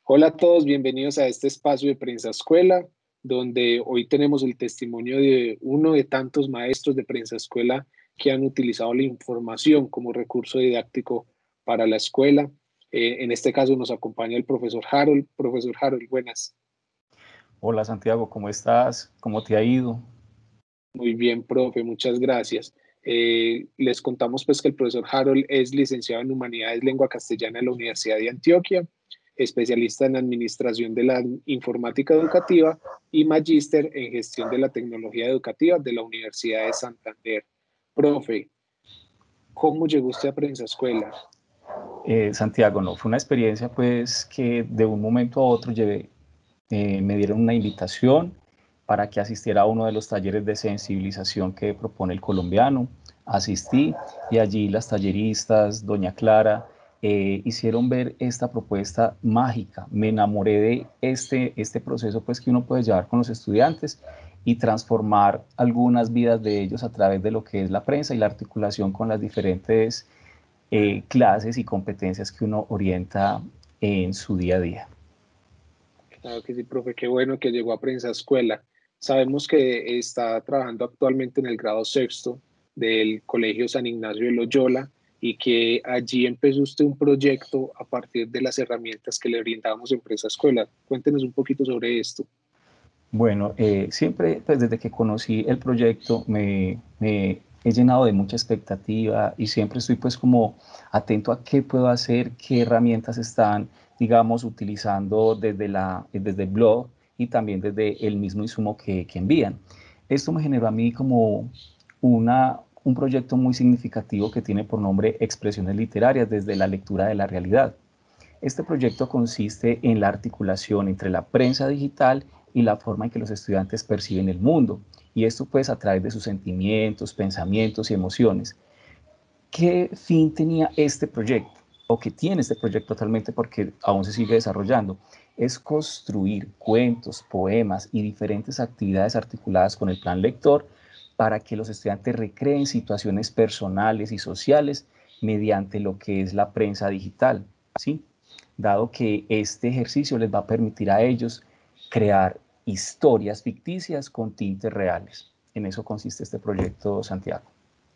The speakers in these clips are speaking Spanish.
Hola a todos, bienvenidos a este espacio de Prensa Escuela, donde hoy tenemos el testimonio de uno de tantos maestros de Prensa Escuela que han utilizado la información como recurso didáctico para la escuela. En este caso nos acompaña el profesor Harold. Profesor Harold, buenas. Hola Santiago, ¿cómo estás? ¿Cómo te ha ido? Muy bien, profe, muchas gracias. Les contamos pues que el profesor Harold es licenciado en Humanidades Lengua Castellana en la Universidad de Antioquia, especialista en Administración de la Informática Educativa y magíster en Gestión de la Tecnología Educativa de la Universidad de Santander. Profe, ¿cómo llegó usted a Prensa Escuela? Santiago, no, fue una experiencia pues que de un momento a otro me dieron una invitación para que asistiera a uno de los talleres de sensibilización que propone el colombiano. Asistí y allí las talleristas, doña Clara, hicieron ver esta propuesta mágica. Me enamoré de este proceso pues que uno puede llevar con los estudiantes y transformar algunas vidas de ellos a través de lo que es la prensa y la articulación con las diferentes clases y competencias que uno orienta en su día a día. Claro que sí, profe, qué bueno que llegó a Prensa Escuela. Sabemos que está trabajando actualmente en el grado sexto del Colegio San Ignacio de Loyola y que allí empezó usted un proyecto a partir de las herramientas que le brindamos en Prensa Escuela. Cuéntenos un poquito sobre esto. Bueno, siempre, pues desde que conocí el proyecto, me he llenado de mucha expectativa y siempre estoy pues como atento a qué puedo hacer, qué herramientas están, digamos, utilizando desde el blog y también desde el mismo insumo que envían. Esto me generó a mí como un proyecto muy significativo que tiene por nombre Expresiones Literarias desde la lectura de la realidad. Este proyecto consiste en la articulación entre la prensa digital y la forma en que los estudiantes perciben el mundo, y esto pues a través de sus sentimientos, pensamientos y emociones. ¿Qué fin tenía este proyecto? O que tiene este proyecto actualmente porque aún se sigue desarrollando, es construir cuentos, poemas y diferentes actividades articuladas con el plan lector para que los estudiantes recreen situaciones personales y sociales mediante lo que es la prensa digital, ¿sí? Dado que este ejercicio les va a permitir a ellos crear historias ficticias con tintes reales. En eso consiste este proyecto, Santiago.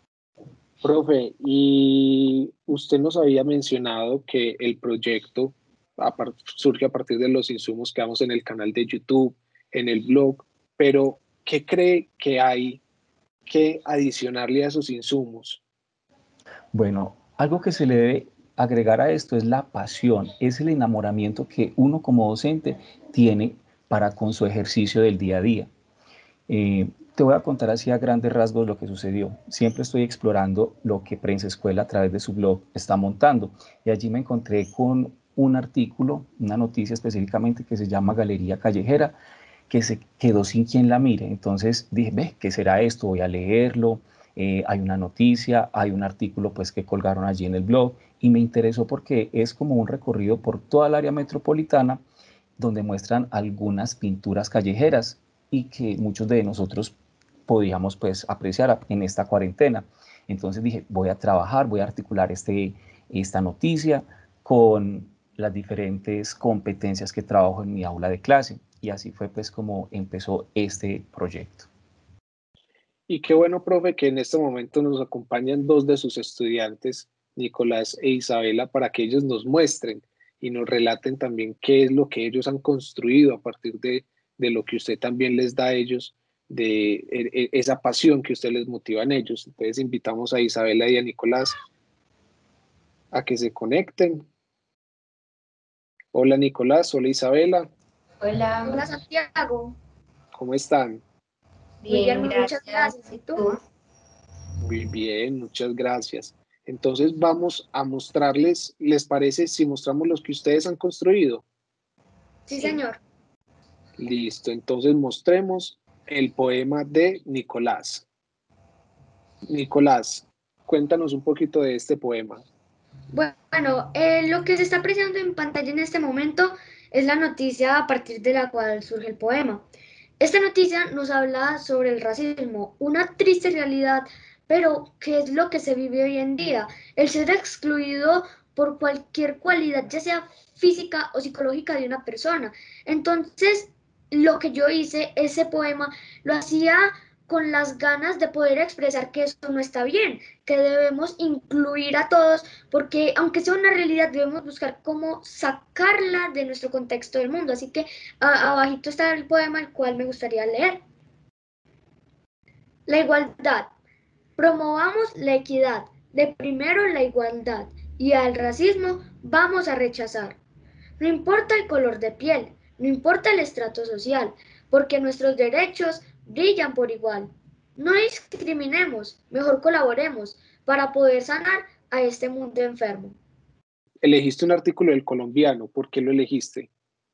Profe, y usted nos había mencionado que el proyecto surge a partir de los insumos que damos en el canal de YouTube, en el blog, pero ¿qué cree que hay que adicionarle a esos insumos? Bueno, algo que se le debe agregar a esto es la pasión, es el enamoramiento que uno como docente tiene para con su ejercicio del día a día. Te voy a contar así a grandes rasgos lo que sucedió. Siempre estoy explorando lo que Prensa Escuela a través de su blog está montando y allí me encontré con un artículo, una noticia específicamente que se llama Galería Callejera, que se quedó sin quien la mire. Entonces dije, ve, ¿qué será esto? Voy a leerlo. Hay una noticia, hay un artículo pues que colgaron allí en el blog y me interesó porque es como un recorrido por toda el área metropolitana donde muestran algunas pinturas callejeras y que muchos de nosotros podíamos pues apreciar en esta cuarentena. Entonces dije, voy a trabajar, voy a articular esta noticia con las diferentes competencias que trabajo en mi aula de clase. Y así fue pues como empezó este proyecto. Y qué bueno, profe, que en este momento nos acompañan dos de sus estudiantes, Nicolás e Isabela, para que ellos nos muestren y nos relaten también qué es lo que ellos han construido a partir de lo que usted también les da a ellos, de esa pasión que usted les motiva en ellos. Entonces invitamos a Isabela y a Nicolás a que se conecten. Hola Nicolás, hola Isabela, Hola, hola Santiago. ¿cómo están? Muy bien, muchas gracias. ¿Y tú? Muy bien, muchas gracias. Entonces vamos a mostrarles, ¿les parece si mostramos los que ustedes han construido? Sí, señor. Listo, entonces mostremos el poema de Nicolás. Nicolás, cuéntanos un poquito de este poema. Bueno, lo que se está apreciando en pantalla en este momento es la noticia a partir de la cual surge el poema. Esta noticia nos habla sobre el racismo, una triste realidad, pero ¿qué es lo que se vive hoy en día? El ser excluido por cualquier cualidad, ya sea física o psicológica de una persona. Entonces, lo que yo hice, ese poema, lo hacía con las ganas de poder expresar que esto no está bien, que debemos incluir a todos, porque aunque sea una realidad, debemos buscar cómo sacarla de nuestro contexto del mundo. Así que abajito está el poema, el cual me gustaría leer. La igualdad. Promovamos la equidad, de primero la igualdad, y al racismo vamos a rechazar. No importa el color de piel, no importa el estrato social, porque nuestros derechos brillan por igual. No discriminemos, mejor colaboremos para poder sanar a este mundo enfermo. Elegiste un artículo del Colombiano, ¿por qué lo elegiste?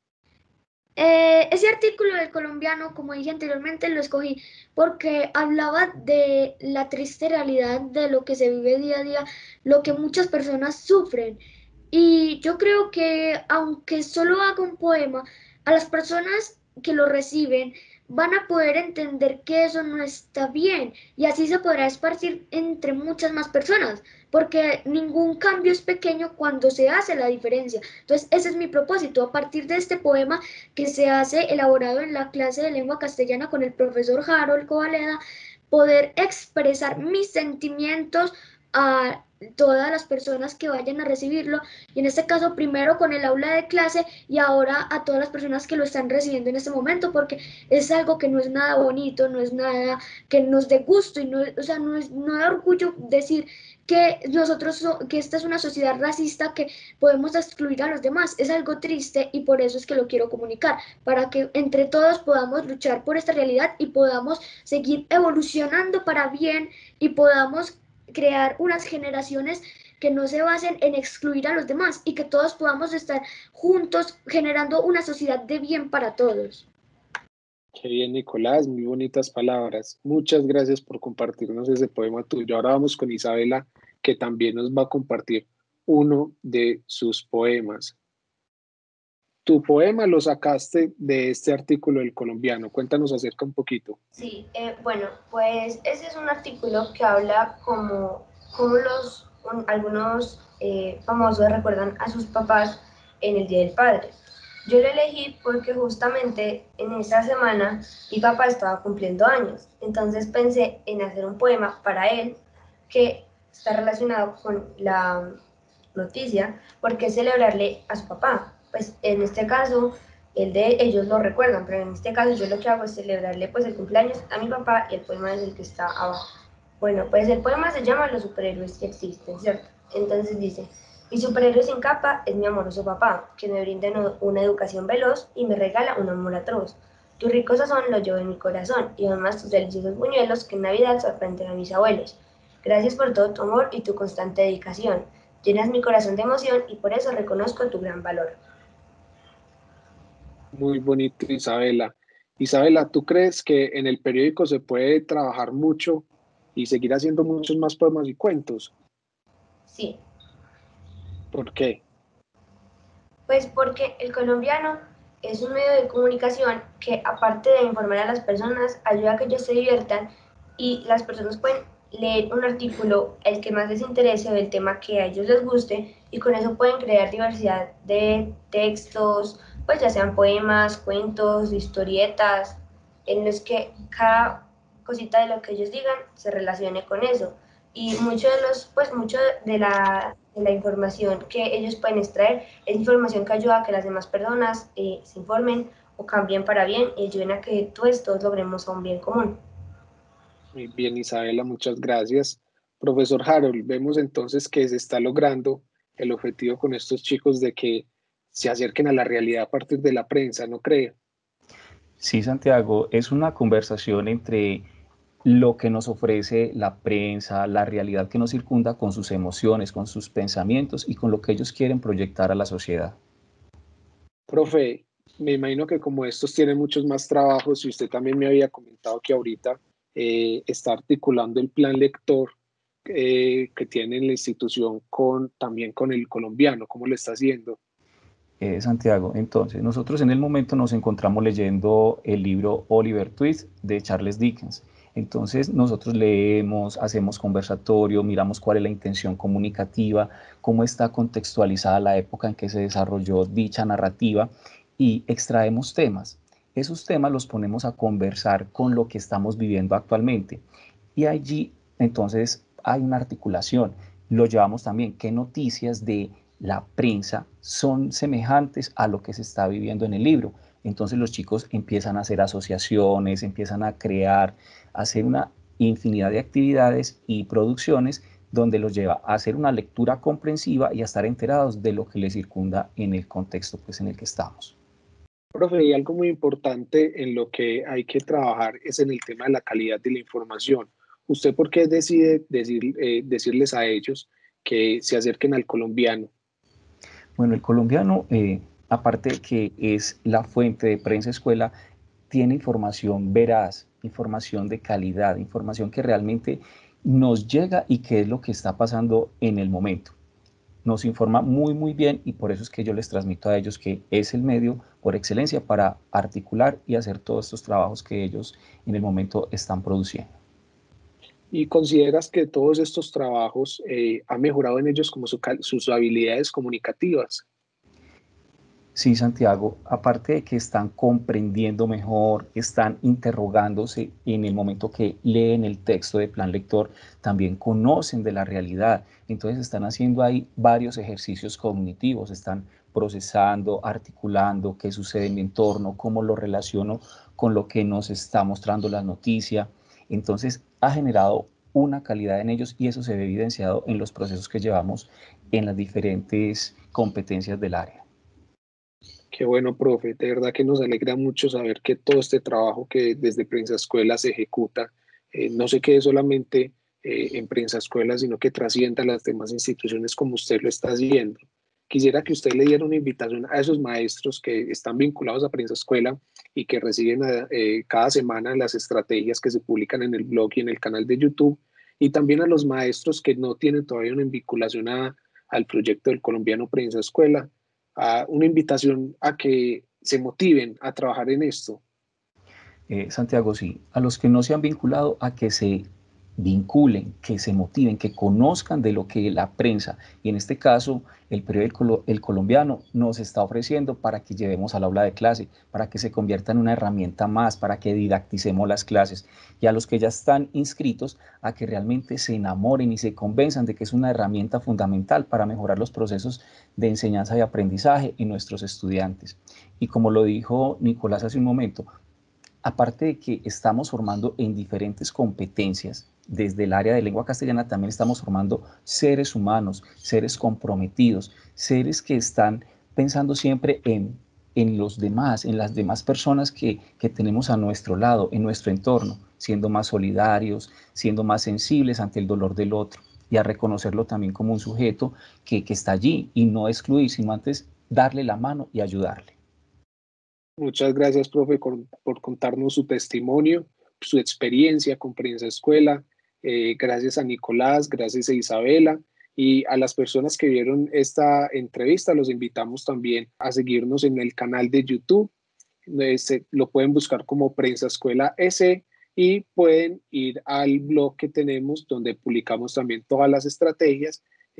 Ese artículo del Colombiano, como dije anteriormente, lo escogí porque hablaba de la triste realidad de lo que se vive día a día, lo que muchas personas sufren. Y yo creo que aunque solo haga un poema, a las personas que lo reciben van a poder entender que eso no está bien y así se podrá esparcir entre muchas más personas, porque ningún cambio es pequeño cuando se hace la diferencia. Entonces, ese es mi propósito. A partir de este poema que se hace elaborado en la clase de lengua castellana con el profesor Harold Covaleda, poder expresar mis sentimientos a todas las personas que vayan a recibirlo, y en este caso primero con el aula de clase y ahora a todas las personas que lo están recibiendo en este momento, porque es algo que no es nada bonito, no es nada que nos dé gusto y no, o sea, no da orgullo decir que que esta es una sociedad racista, que podemos excluir a los demás. Es algo triste y por eso es que lo quiero comunicar, para que entre todos podamos luchar por esta realidad y podamos seguir evolucionando para bien y podamos crear unas generaciones que no se basen en excluir a los demás y que todos podamos estar juntos generando una sociedad de bien para todos. Qué bien, Nicolás, muy bonitas palabras. Muchas gracias por compartirnos ese poema tuyo. Ahora vamos con Isabela, que también nos va a compartir uno de sus poemas. Tu poema lo sacaste de este artículo del Colombiano. Cuéntanos acerca un poquito. Sí, bueno, pues ese es un artículo que habla como algunos famosos recuerdan a sus papás en el Día del Padre. Yo lo elegí porque justamente en esa semana mi papá estaba cumpliendo años, entonces pensé en hacer un poema para él que está relacionado con la noticia, porque celebrarle a su papá. Pues en este caso el de ellos lo recuerdan, pero en este caso yo lo que hago es celebrarle pues el cumpleaños a mi papá, y el poema es el que está abajo. Bueno, pues el poema se llama Los superhéroes que existen, ¿cierto? Entonces dice: mi superhéroe sin capa es mi amoroso papá, que me brinda una educación veloz y me regala un amor atroz. Tu rico sazón lo llevo en mi corazón, y además tus deliciosos buñuelos que en Navidad sorprenden a mis abuelos. Gracias por todo tu amor y tu constante dedicación. Llenas mi corazón de emoción y por eso reconozco tu gran valor. Muy bonito, Isabela. Isabela, ¿tú crees que en el periódico se puede trabajar mucho y seguir haciendo muchos más poemas y cuentos? Sí, ¿Por qué? pues porque el colombiano es un medio de comunicación que, aparte de informar a las personas, ayuda a que ellos se diviertan, y las personas pueden leer un artículo, el que más les interese o el tema que a ellos les guste, y con eso pueden crear diversidad de textos, pues ya sean poemas, cuentos, historietas, en los que cada cosita de lo que ellos digan se relacione con eso. Y mucho de la información que ellos pueden extraer es información que ayuda a que las demás personas se informen o cambien para bien y ayuden a que todos logremos a un bien común. Muy bien, Isabela, muchas gracias. Profesor Harold, vemos entonces que se está logrando el objetivo con estos chicos de que se acerquen a la realidad a partir de la prensa, ¿no cree? Sí, Santiago, es una conversación entre lo que nos ofrece la prensa, la realidad que nos circunda, con sus emociones, con sus pensamientos y con lo que ellos quieren proyectar a la sociedad. Profe, me imagino que como estos tienen muchos más trabajos y usted también me había comentado que ahorita está articulando el plan lector que tiene en la institución también con el colombiano, ¿cómo lo está haciendo? Santiago, entonces, nosotros en el momento nos encontramos leyendo el libro Oliver Twist de Charles Dickens. Entonces nosotros leemos, hacemos conversatorio, miramos cuál es la intención comunicativa, cómo está contextualizada la época en que se desarrolló dicha narrativa y extraemos temas. Esos temas los ponemos a conversar con lo que estamos viviendo actualmente. Y allí entonces hay una articulación. Lo llevamos también, qué noticias de la prensa son semejantes a lo que se está viviendo en el libro. Entonces los chicos empiezan a hacer asociaciones, empiezan a crear, a hacer una infinidad de actividades y producciones donde los lleva a hacer una lectura comprensiva y a estar enterados de lo que les circunda en el contexto pues, en el que estamos. Profe, y algo muy importante en lo que hay que trabajar es en el tema de la calidad de la información. ¿Usted por qué decide decirles a ellos que se acerquen al colombiano? Bueno, el colombiano, aparte de que es la fuente de prensa escuela, tiene información veraz, información de calidad, información que realmente nos llega y qué es lo que está pasando en el momento. Nos informa muy bien y por eso es que yo les transmito a ellos que es el medio por excelencia para articular y hacer todos estos trabajos que ellos en el momento están produciendo. ¿Y consideras que todos estos trabajos han mejorado en ellos como sus habilidades comunicativas? Sí, Santiago, aparte de que están comprendiendo mejor, están interrogándose en el momento que leen el texto de plan lector, también conocen de la realidad. Entonces están haciendo ahí varios ejercicios cognitivos, están procesando, articulando qué sucede en mi entorno, cómo lo relaciono con lo que nos está mostrando la noticia. Entonces ha generado una calidad en ellos y eso se ve evidenciado en los procesos que llevamos en las diferentes competencias del área. Qué bueno, profe. De verdad que nos alegra mucho saber que todo este trabajo que desde Prensa Escuela se ejecuta no se quede solamente en Prensa Escuela, sino que trascienda a las demás instituciones como usted lo está haciendo. Quisiera que usted le diera una invitación a esos maestros que están vinculados a Prensa Escuela y que reciben cada semana las estrategias que se publican en el blog y en el canal de YouTube, y también a los maestros que no tienen todavía una vinculación al proyecto del colombiano Prensa Escuela, una invitación a que se motiven a trabajar en esto. Santiago, sí, a los que no se han vinculado, a que se vinculen, que se motiven, que conozcan de lo que la prensa, y en este caso el periódico El Colombiano, nos está ofreciendo para que llevemos al aula de clase, para que se convierta en una herramienta más, para que didacticemos las clases, y a los que ya están inscritos, a que realmente se enamoren y se convenzan de que es una herramienta fundamental para mejorar los procesos de enseñanza y aprendizaje en nuestros estudiantes. Y como lo dijo Nicolás hace un momento, aparte de que estamos formando en diferentes competencias, desde el área de lengua castellana también estamos formando seres humanos, seres comprometidos, seres que están pensando siempre en los demás, en las demás personas que tenemos a nuestro lado, en nuestro entorno, siendo más solidarios, siendo más sensibles ante el dolor del otro y a reconocerlo también como un sujeto que está allí y no excluir, sino antes darle la mano y ayudarle. Muchas gracias, profe, por contarnos su testimonio, su experiencia con Prensa Escuela. Gracias a Nicolás, gracias a Isabela y a las personas que vieron esta entrevista. Los invitamos también a seguirnos en el canal de YouTube. Lo pueden buscar como Prensa Escuela S y pueden ir al blog que tenemos donde publicamos también todas las estrategias,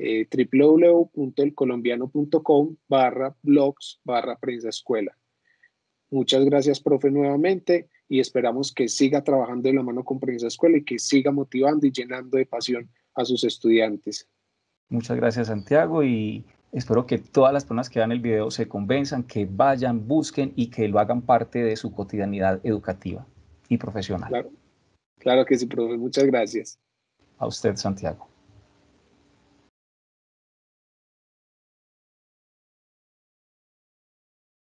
www.elcolombiano.com/blogs/Prensa Escuela. Muchas gracias, profe, nuevamente, y esperamos que siga trabajando de la mano con Prensa Escuela y que siga motivando y llenando de pasión a sus estudiantes. Muchas gracias, Santiago, y espero que todas las personas que vean el video se convenzan, que vayan, busquen y que lo hagan parte de su cotidianidad educativa y profesional. Claro, claro que sí, profe. Muchas gracias. A usted, Santiago.